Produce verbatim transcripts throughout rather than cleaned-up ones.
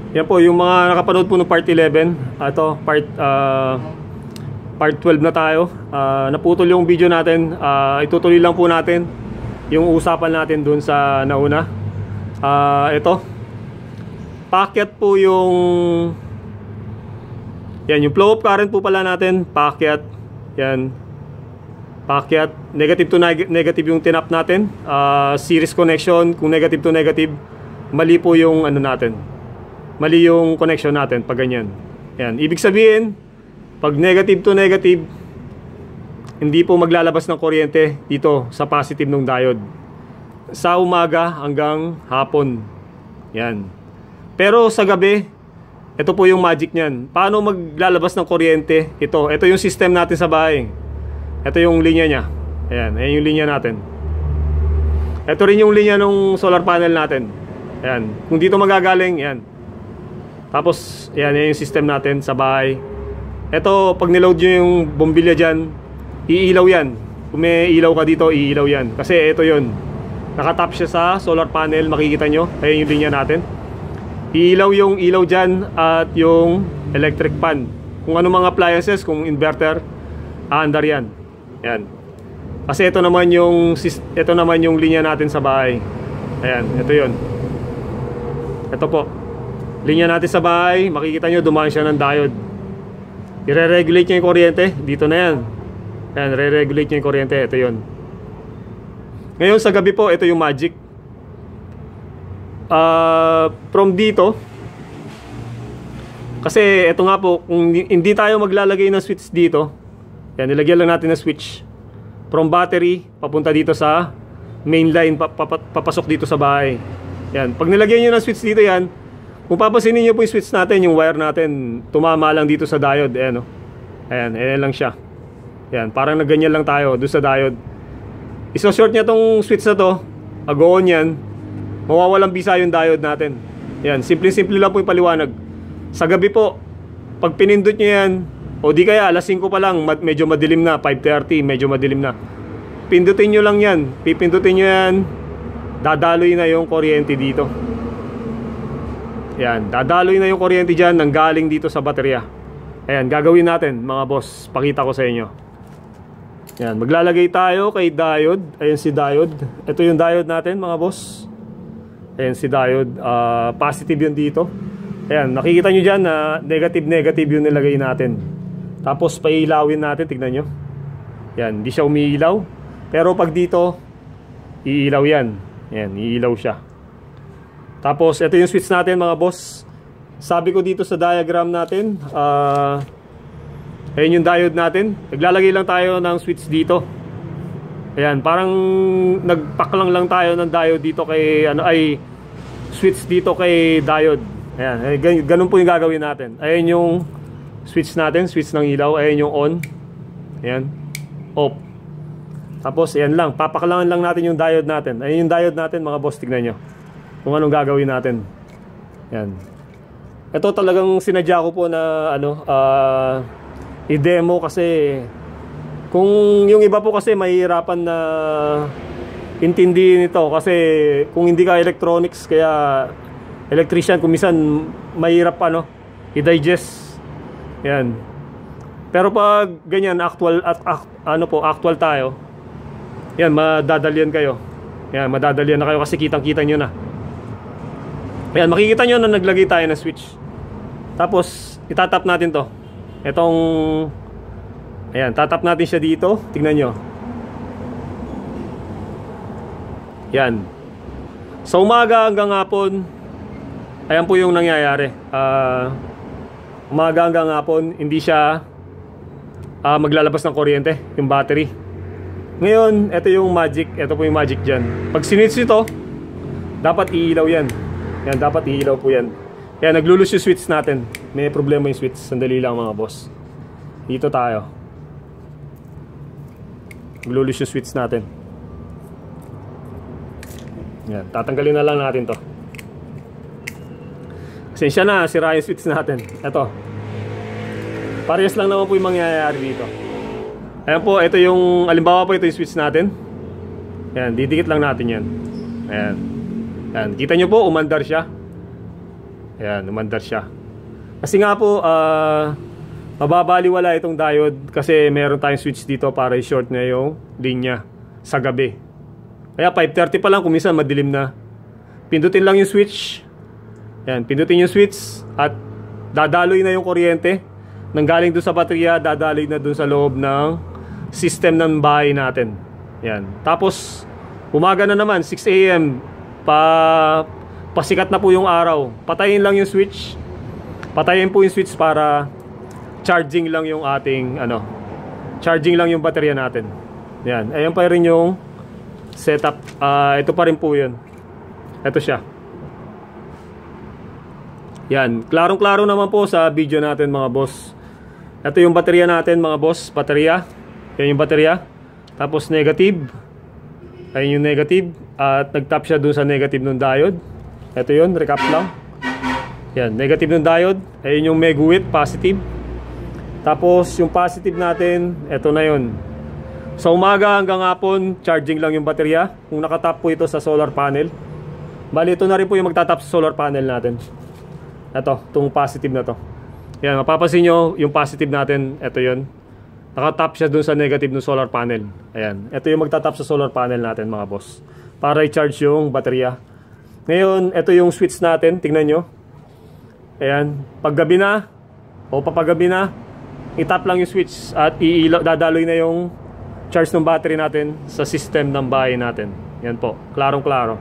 Yan po, yung mga nakapanood po ng part eleven. Ito, part, uh, part twelve na tayo. uh, Naputol yung video natin. uh, Itutuloy lang po natin yung usapan natin dun sa nauna. uh, Ito, paakyat po yung yan, yung flow of current po pala natin. Paakyat. Yan, paakyat. Negative to neg negative yung tinap natin. uh, Series connection. Kung negative to negative, mali po yung ano natin, mali yung connection natin pag ganyan. Yan, ibig sabihin, pag negative to negative, hindi po maglalabas ng kuryente dito sa positive ng diode sa umaga hanggang hapon. Yan. Pero sa gabi, ito po yung magic niyan. Paano maglalabas ng kuryente? Ito, ito yung system natin sa bahay. Ito yung linya niya. Ayan, ayan yung linya natin. Ito rin yung linya ng solar panel natin. Ayan, kung dito magagaling, yan. Tapos, yan, yan yung system natin sa bahay. Ito, pag niload nyo yung bombilya dyan, iilaw yan. Kung may ilaw ka dito, iilaw yan. Kasi ito yun, nakatap siya sa solar panel, makikita nyo. Ayan yung linya natin. Iilaw yung ilaw dyan at yung electric fan. Kung ano mga appliances, kung inverter, aandar yan. Yan. Kasi ito naman yung, ito naman yung linya natin sa bahay. Ayan, ito yun. Ito po, linya natin sa bahay. Makikita nyo, dumaan siya ng diode. I-re-regulate niya yung kuryente. Dito na yan. Ayan, re-regulate niya yung kuryente. Ito yun. Ngayon sa gabi po, ito yung magic. uh, From dito, kasi ito nga po, kung hindi tayo maglalagay ng switch dito, yan, nilagyan lang natin ng switch from battery, papunta dito sa main line, papasok dito sa bahay. Yan, pag nilagyan nyo ng switch dito yan, kung papansinin nyo po yung switch natin, yung wire natin, tumama lang dito sa diode. Ayan, oh. Ayan, ayan lang siya. Yan, parang nagganyan lang tayo doon sa diode. Iso-short niya tong switch na to, mag-on yan, mawawalang bisa yung diode natin. Yan, simple-simple lang po yung paliwanag. Sa gabi po, pag pinindot nyo yan, o di kaya alas singko pa lang, medyo madilim na, five thirty, medyo madilim na, pindutin nyo lang yan, pipindutin nyo yan, dadaloy na yung kuryente dito. Yan, dadaloy na yung kuryente dyan nang galing dito sa baterya. Ayan, gagawin natin mga boss, pakita ko sa inyo. Yan, maglalagay tayo kay diode. Ayan si diode. Ito yung diode natin mga boss. Ayan si diode, uh, positive yun dito. Ayan, nakikita nyo dyan na negative negative yung nilagay natin. Tapos pailawin natin, tignan nyo. Yan, hindi siya umiilaw. Pero pag dito, iilaw yan. Yan, iilaw siya. Tapos ito yung switch natin mga boss. Sabi ko dito sa diagram natin, uh, ayan yung diode natin. Naglalagay lang tayo ng switch dito. Ayan, parang nagpaklang lang tayo ng diode dito kay ano, ay switch dito kay diode. Ayan, ay, ganun po yung gagawin natin. Ayan yung switch natin, switch ng ilaw. Ayan yung on. Ayan, off. Tapos ayan lang, papaklangan lang natin yung diode natin. Ayan yung diode natin mga boss, tignan nyo kung anong gagawin natin. Yan. Ito talagang sinadya ko po na ano, uh, i-demo kasi kung yung iba po kasi mahihirapan na intindihin ito kasi kung hindi ka electronics, kaya electrician, kung minsan mahirap ano, i-digest. Yan. Pero pag ganyan actual at ano po, actual tayo, yan, madadalian kayo. Yan, madadalian na kayo kasi kitang-kita nyo na. Ayan, makikita nyo na naglagay tayo ng switch. Tapos, itatap natin to. Itong, ayan, tatap natin siya dito. Tingnan nyo. Yan. Sa umaga hanggang hapon, ayan po yung nangyayari. Uh, umaga hanggang hapon, hindi siya uh, maglalabas ng kuryente, yung battery. Ngayon, ito yung magic. Ito po yung magic dyan. Pag sinitch ito, dapat iilaw yan. Yan, dapat iilaw po yan. Yan, naglulus yung switch natin. May problema yung switch. Sandali lang mga boss. Dito tayo. Naglulus yung switch natin. Yan, tatanggalin na lang natin to. Pasensya na, sira yung switch natin. Ito. Parehas lang naman po yung mangyayari dito. Ayan po, ito yung, alimbawa po ito yung switch natin. Yan, didikit lang natin yan. Ayan. Yan, kita nyo po, umandar siya. Ayan, umandar siya. Kasi nga po, uh, mababaliwala itong diode kasi meron tayong switch dito para i-short na yung linya sa gabi. Kaya five thirty pa lang, kung minsan madilim na. Pindutin lang yung switch. Ayan, pindutin yung switch at dadaloy na yung kuryente. Nanggaling doon sa baterya, dadaloy na doon sa loob ng system ng bahay natin. Ayan. Tapos, umaga na naman, six A M Pa, pasikat na po yung araw. Patayin lang yung switch. Patayin po yung switch para charging lang yung ating ano, charging lang yung baterya natin. Yan, ayan pa rin yung setup. Uh, ito pa rin po yun. Ito siya. Yan, klarong-klaro naman po sa video natin mga boss. Ito yung baterya natin mga boss. Baterya. Yan yung baterya. Tapos negative. Ayun yung negative. At nag-tap siya dun sa negative ng diode. Ito yun, recap lang. Yan, negative ng diode. Ayun yung meguit, positive. Tapos yung positive natin, ito na yun. Sa umaga hanggang hapon, charging lang yung baterya. Kung nakatap po ito sa solar panel. Bali, ito na rin po yung magtatap sa solar panel natin. Ito, itong positive na to. Yan, mapapansin nyo, yung positive natin, ito yun. Nakatap siya dun sa negative ng solar panel. Ayan, ito yung magtatap sa solar panel natin mga boss. Para i-charge yung baterya. Ngayon, ito yung switch natin, tingnan nyo. Ayan, paggabi na o papagabi na, itap lang yung switch at iilaw, dadaloy na yung charge ng battery natin sa system ng bahay natin. Yan po, klarong-klaro.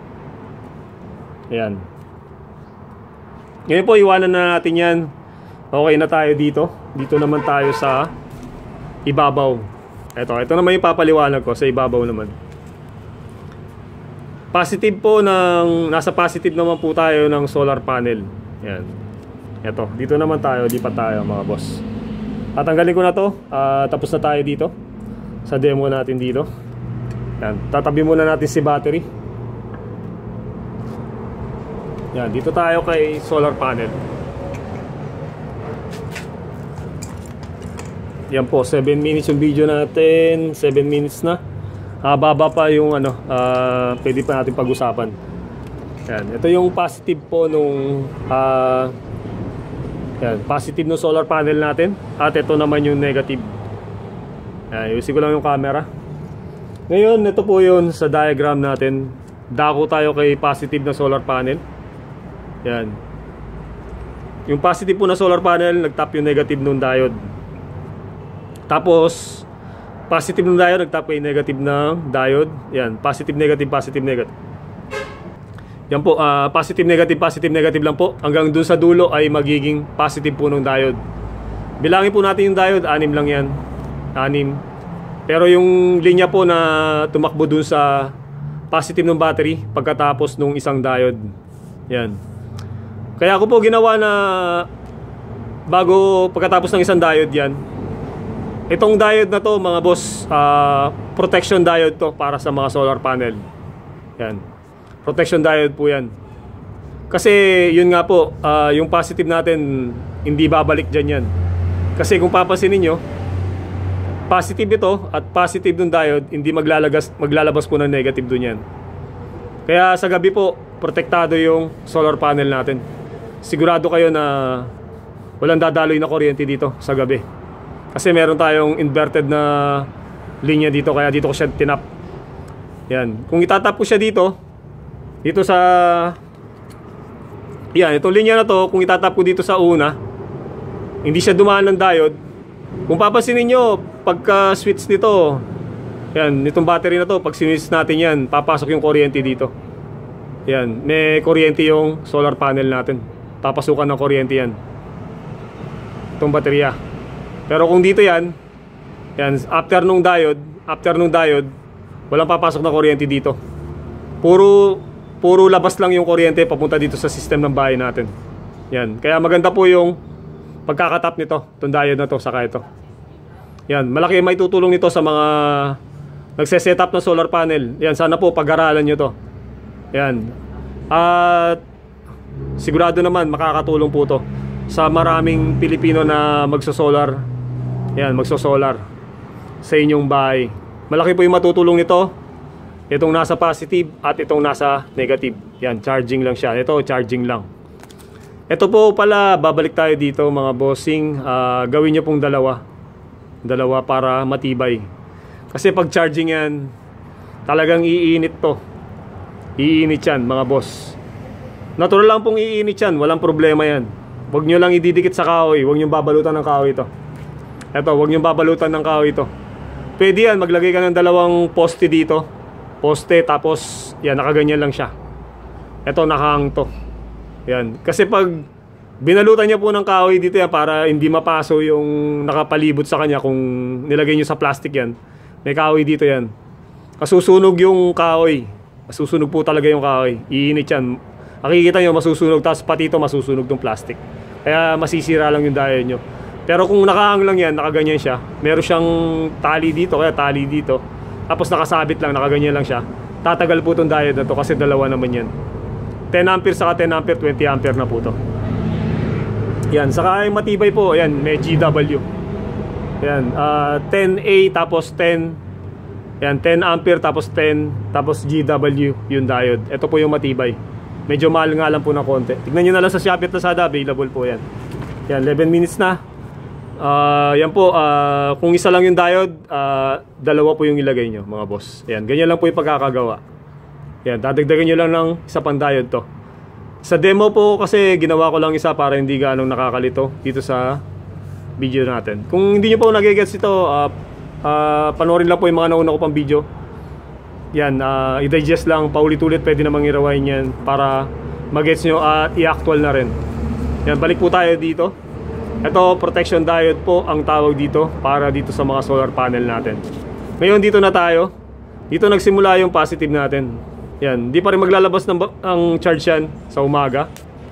Ayan. Ngayon po, iwanan na natin yan. Okay na tayo dito. Dito naman tayo sa ibabaw. Ito, ito naman yung papaliwanag ko sa ibabaw naman. Positive po ng, nasa positive naman po tayo ng solar panel. Yan. Ito, dito naman tayo, lipat tayo mga boss. Tatanggalin ko na to. Uh, tapos na tayo dito sa demo natin dito. Yan, tatabi muna natin si battery. Yan, dito tayo kay solar panel. Yan po, seven minutes yung video natin. seven minutes na. Uh, baba pa yung ano, uh, pwede pa natin pag-usapan. Yan, ito yung positive po nung uh, yan, positive ng solar panel natin. At ito naman yung negative. Yan, ayusin ko lang yung camera. Ngayon, ito po yun sa diagram natin. Dako tayo kay positive na solar panel. Yan. Yung positive po na solar panel, nagtap yung negative nung diode. Tapos positive ng diode, nagtap kay negative ng diode. Yan, positive, negative, positive, negative. Yan po, uh, positive, negative, positive, negative lang po. Hanggang dun sa dulo ay magiging positive po ng diode. Bilangin po natin yung diode, anim lang yan. Anim. Pero yung linya po na tumakbo dun sa positive ng battery pagkatapos nung isang diode. Yan. Kaya ako po ginawa na bago pagkatapos ng isang diode yan. Itong diode na to mga boss, uh, protection diode to para sa mga solar panel. Yan. Protection diode po yan. Kasi yun nga po, uh, yung positive natin hindi babalik dyan yan. Kasi kung papansinin nyo, positive ito at positive ng diode, hindi maglalagas, maglalabas po ng negative dun yan. Kaya sa gabi po, protektado yung solar panel natin. Sigurado kayo na walang dadaloy na kuryente dito sa gabi. Kasi meron tayong inverted na linya dito, kaya dito ko siya tinap. Yan. Kung itatap ko siya dito, dito sa yan, itong linya na to, kung itatap ko dito sa una, hindi siya dumaan ng diode. Kung papansinin nyo, pagka switch nito, yan, itong battery na to, pag switch natin yan, papasok yung kuryente dito. Yan, may kuryente yung solar panel natin. Papasukan ng kuryente yan, itong baterya. Pero kung dito yan, yan, after nung diode, after nung diode, walang papasok na kuryente dito. Puro puro labas lang yung kuryente papunta dito sa system ng bahay natin. Yan, kaya maganda po yung pagkakatap nito, itong diode na to, saka ito. Yan, malaki may tutulong nito sa mga nagse-setup ng solar panel. Yan, sana po pag-aralan nyo to. Yan. At sigurado naman makakatulong po to sa maraming Pilipino na magso-solar. Yan, magso-solar sa inyong bahay. Malaki po yung matutulong nito. Itong nasa positive at itong nasa negative. Yan, charging lang siya. Ito, charging lang. Ito po pala, babalik tayo dito mga bossing. uh, Gawin nyo pong dalawa. Dalawa para matibay. Kasi pag charging yan, talagang iinit to. Iinit yan mga boss. Natural lang pong iinit yan, walang problema yan. Huwag nyo lang ididikit sa kahoy. Huwag nyo babalutan ng kahoy ito. Ito, huwag nyo babalutan ng kahoy ito. Pwede yan, maglagay ka ng dalawang poste dito. Poste, tapos yan, nakaganyan lang siya. Ito, nakahang to. Yan. Kasi pag binalutan niya po ng kahoy dito yan para hindi mapaso yung nakapalibot sa kanya kung nilagay niyo sa plastic yan. May kahoy dito yan. Masusunog yung kahoy. Masusunog po talaga yung kahoy. Iinit yan. Makikita nyo masusunog, tapos pati ito masusunog ng plastic. Kaya masisira lang yung diode nyo. Pero kung nakahang lang yan, nakaganyan siya. Meron siyang tali dito, kaya tali dito. Tapos nakasabit lang, nakaganyan lang siya. Tatagal po itong diode na to kasi dalawa naman yan. ten ampere saka ten ampere, twenty ampere na po to. Yan, saka yung matibay po. Yan, may G W. Yan, uh, ten A tapos ten. Yan, ten ampere tapos ten. Tapos G W yung diode. Ito po yung matibay. Medyo mahal nga lang po ng konti. Tignan nyo na lang sa Shopee at Lazada, available po yan. Yan, eleven minutes na. uh, Yan po, uh, kung isa lang yung diode, uh, dalawa po yung ilagay nyo mga boss. Yan, ganyan lang po yung pagkakagawa. Yan, dadagdagan nyo lang ng isa pang diode to. Sa demo po kasi ginawa ko lang isa para hindi ganong nakakalito dito sa video natin. Kung hindi nyo po nagigets ito, uh, uh, panoorin lang po yung mga nauna ko pang video. Yan, uh, i-digest lang, paulit-ulit, pwede namang i-rewind yan para mag-gets nyo at uh, i-actual na rin. Yan, balik po tayo dito. Ito, protection diode po ang tawag dito para dito sa mga solar panel natin. Ngayon dito na tayo. Dito nagsimula yung positive natin. Yan, hindi pa rin maglalabas ng ang charge yan sa umaga.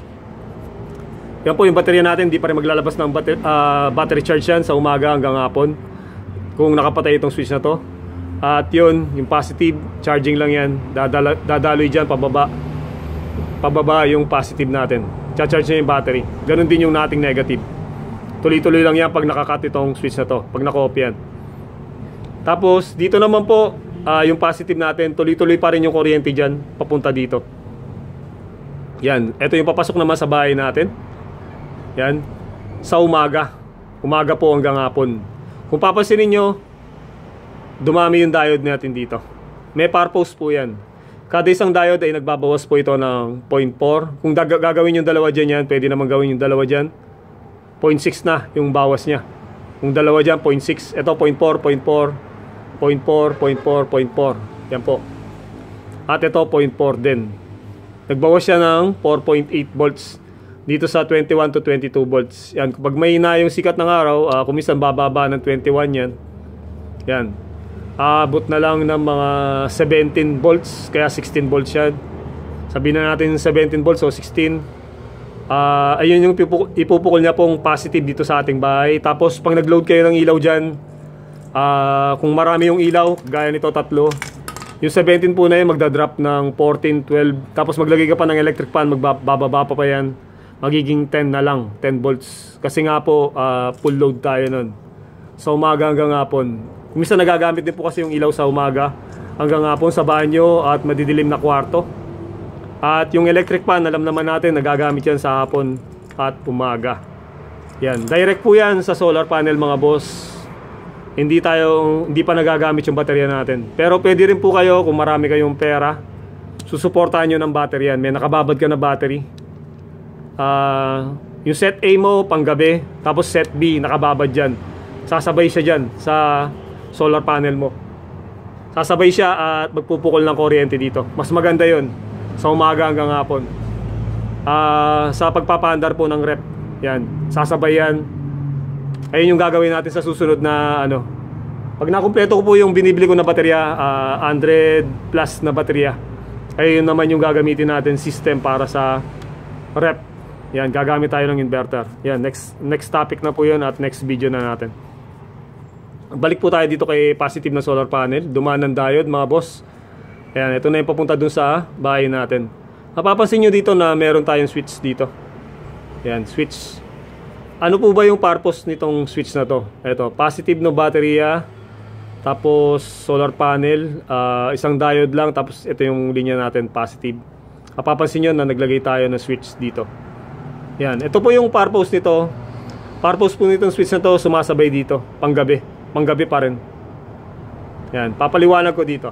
Yan po yung baterya natin, hindi pa rin maglalabas ng bater uh, battery charge yan sa umaga hanggang hapon kung nakapatay itong switch na to. At yun, yung positive, charging lang yan. Dadala, dadaloy dyan, pababa. Pababa yung positive natin. Cha-charge niya yung battery. Ganon din yung nating negative. Tuloy-tuloy lang yan pag nakakat itong switch na to, pag nakopy yan. Tapos, dito naman po, Uh, yung positive natin, tuloy-tuloy pa rin yung kuryente dyan papunta dito. Yan, ito yung papasok naman sa bahay natin. Yan, sa umaga. Umaga po hanggang hapon. Kung papansinin nyo, dumami yung diode natin dito. May purpose po yan. Kada isang diode ay nagbabawas po ito ng zero point four. Kung gagawin yung dalawa dyan yan, pwede naman gawin yung dalawa dyan, zero point six na yung bawas nya. Kung dalawa dyan, zero point six. Ito zero point four, zero point four, zero point four, zero point four, zero point four. Yan po. At ito zero point four din. Nagbawas siya ng four point eight volts dito sa twenty-one to twenty-two volts. Yan, kapag may na yung sikat ng araw, uh, kung minsan bababa ng twenty-one yan. Yan. Aabot na lang ng mga seventeen volts, kaya sixteen volts yan. Sabihin na natin seventeen volts o sixteen. Uh, ayun yung ipupukol niya pong positive dito sa ating bahay. Tapos pag nag-load kayo ng ilaw dyan, Uh, kung marami yung ilaw, gaya nito tatlo, yung seventeen po na yun magdadrop ng fourteen, twelve. Tapos maglagay ka pa ng electric fan, magbababa pa pa yan, magiging ten na lang, ten volts. Kasi nga po, uh, full load tayo nun. Sa umaga hanggang hapon. Minsan nagagamit din po kasi yung ilaw sa umaga hanggang hapon sa banyo at madidilim na kwarto. At yung electric fan, alam naman natin, nagagamit yan sa hapon at umaga. Yan, direct po yan sa solar panel mga boss. Hindi tayo, hindi pa nagagamit yung baterya natin. Pero pwede rin po kayo, kung marami kayong pera, susuportahan nyo ng baterya. May nakababad ka na battery. Uh, yung set A mo, panggabi. Tapos set B, nakababad dyan. Sasabay siya dyan sa solar panel mo. Sasabay siya at magpupukol ng kuryente dito. Mas maganda yon sa umaga hanggang hapon. Uh, sa pagpapaandar po ng rep. Yan, sasabay yan. Ayun yung gagawin natin sa susunod na ano. Pag nakumpleto ko po yung binibili ko na baterya, uh, one hundred plus na baterya, ayun naman yung gagamitin natin system para sa rep. Yan, gagamit tayo ng inverter. Yan, next next topic na po yun at next video na natin. Balik po tayo dito kay positive na solar panel. Dumaan ng diode mga boss. Yan, ito na yung papunta dun sa bahay natin. Mapapansin nyo dito na meron tayong switch dito. Yan, switch. Ano po ba yung purpose nitong switch na to? Ito, positive no baterya, tapos solar panel, uh, isang diode lang, tapos ito yung linya natin, positive. Mapapansin nyo na naglagay tayo ng switch dito. Yan, ito po yung purpose nito. Purpose po nitong switch na to, sumasabay dito, panggabi. Panggabi pa rin. Yan, papaliwanag ko dito.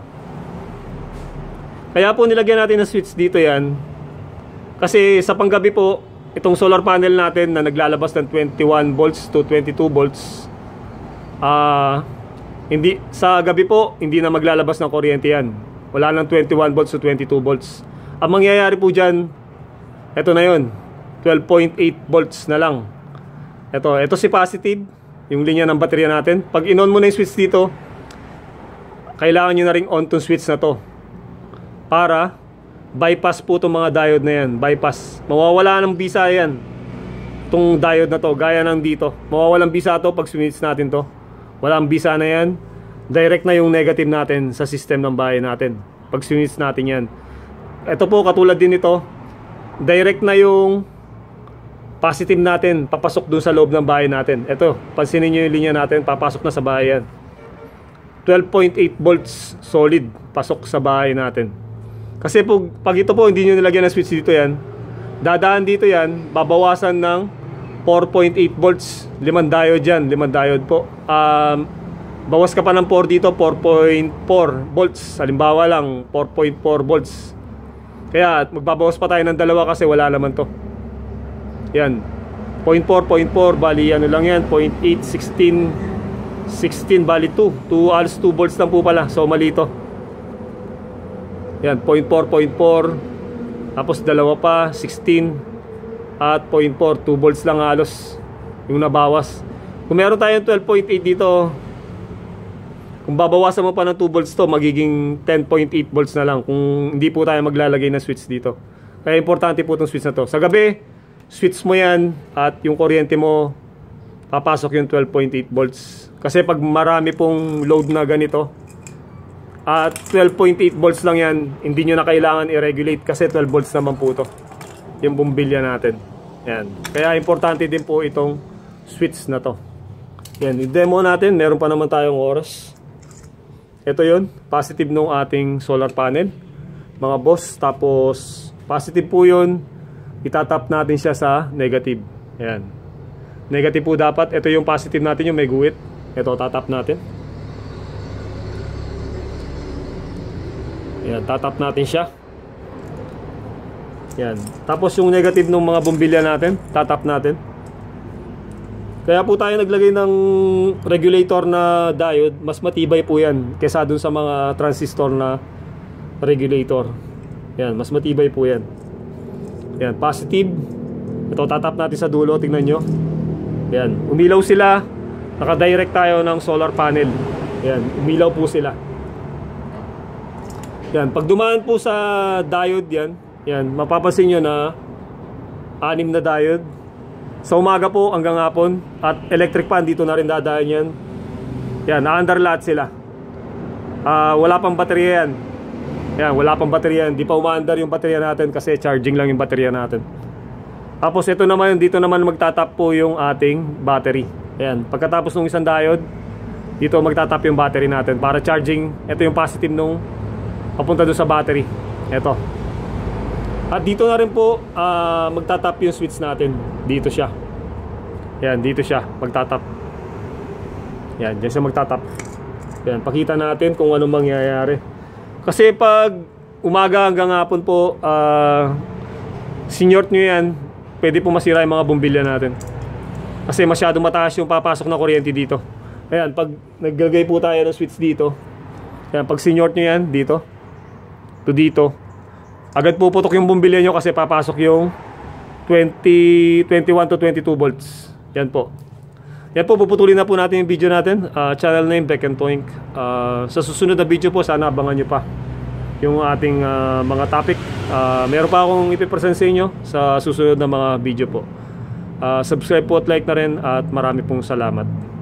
Kaya po nilagyan natin ng switch dito yan. Kasi sa panggabi po, itong solar panel natin na naglalabas ng twenty-one volts to twenty-two volts. Ah, uh, hindi, sa gabi po, hindi na maglalabas ng kuryente yan. Wala nang twenty-one volts to twenty-two volts. Ang mangyayari po dyan, ito na yun, twelve point eight volts na lang. Ito, ito si positive, yung linya ng baterya natin. Pag in-on mo na yung switch dito, kailangan nyo na ring on to switch na to para bypass po itong mga diode na yan. Bypass, mawawala ng bisa yan, itong diode na to, gaya ng dito. Mawawalang bisa to pag switch natin to. Walang bisa na yan. Direct na yung negative natin sa system ng bahay natin pag switch natin yan. Ito po, katulad din ito, direct na yung positive natin papasok dun sa loob ng bahay natin. Ito, pansinin nyo yung linya natin, papasok na sa bahay yan. twelve point eight volts solid pasok sa bahay natin. Kasi po, pag ito po hindi nyo nilagyan ng switch dito yan, dadaan dito yan, babawasan ng four point eight volts. Limang diode yan, limang diode po. um, Bawas ka pa ng four dito, four point four volts. Halimbawa lang, four point four volts. Kaya magbabawas pa tayo ng dalawa kasi wala naman to. Yan, zero point four, zero point four, bali ano lang yan, zero point eight, sixteen, sixteen, bali two, two, alos two volts lang po pala, so mali ito. Yan, zero point four, zero point four, tapos dalawa pa, sixteen, at zero point four, two volts lang halos yung nabawas. Kung meron tayong twelve point eight dito, kung babawasan mo pa ng two volts to, magiging ten point eight volts na lang kung hindi po tayo maglalagay ng switch dito. Kaya importante po itong switch na to. Sa gabi, switch mo yan at yung kuryente mo papasok yung twelve point eight volts. Kasi pag marami pong load na ganito at twelve point eight volts lang yan, hindi nyo na kailangan i-regulate kasi twelve volts naman po ito yung bumbilya natin. Yan. Kaya importante din po itong switch na to. Yan, i-demo natin. Meron pa naman tayong oras. Ito yun, positive nung ating solar panel, mga boss. Tapos positive po yun, itatap natin siya sa negative. Ayan, negative po dapat. Ito yung positive natin, yung may guhit. Ito, tatap natin. Ayan, tatap natin siya. Ayan, tapos yung negative ng mga bumbilya natin, tatap natin. Kaya po tayo naglagay ng regulator na diode. Mas matibay po yan kesa dun sa mga transistor na regulator. Yan, mas matibay po yan. Yan, positive. Ito, tatap natin sa dulo, tingnan nyo. Yan, umilaw sila. Nakadirect tayo ng solar panel. Yan, umilaw po sila. Yan, pag dumaan po sa diode yan, yan, mapapansin nyo na anim na diode. Sa umaga po hanggang hapon. At electric fan dito na rin dadaan yan. Yan, na-under lahat sila. uh, Wala pang baterya yan. Yan, wala pang baterya yan. Di pa umaandar yung baterya natin kasi charging lang yung baterya natin. Tapos ito naman, dito naman magtatap po yung ating battery. Yan, pagkatapos ng isang diode, dito magtatap yung battery natin para charging. Ito yung positive nung papunta doon sa battery. Ito. At dito na rin po uh, magtatap yung switch natin. Dito siya. Yan, dito siya magtatap. Yan, dyan siya magtatap. Yan, pakita natin kung anong mangyayari. Kasi pag umaga hanggang hapon po, uh, sinort nyo yan, pwede po masira yung mga bumbilya natin. Kasi masyadong mataas yung papasok na kuryente dito. Ayan, pag naglagay po tayo ng switch dito, yan, pag sinort nyo yan, dito to dito, agad puputok yung bumbilya nyo kasi papasok yung twenty, twenty-one to twenty-two volts. Yan po. Yan po, puputulin na po natin yung video natin. uh, Channel name, Beck and Toink. uh, Sa susunod na video po, sana abangan nyo pa yung ating uh, mga topic. uh, Meron pa akong ipipresent sa inyo sa susunod na mga video po. uh, Subscribe po at like na rin. At marami pong salamat.